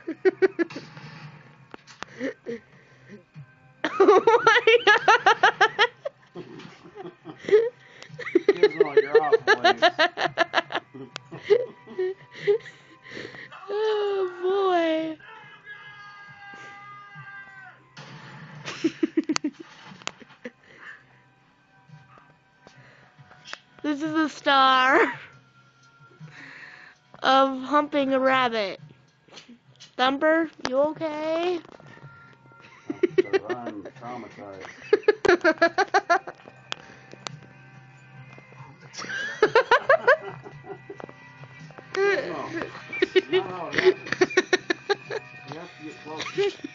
Oh my god! Gizmo, you're off place. Oh boy. This is the star of humping a rabbit. Thumper, you okay? Because I'm traumatized. Gizmo. No, you have to get closer.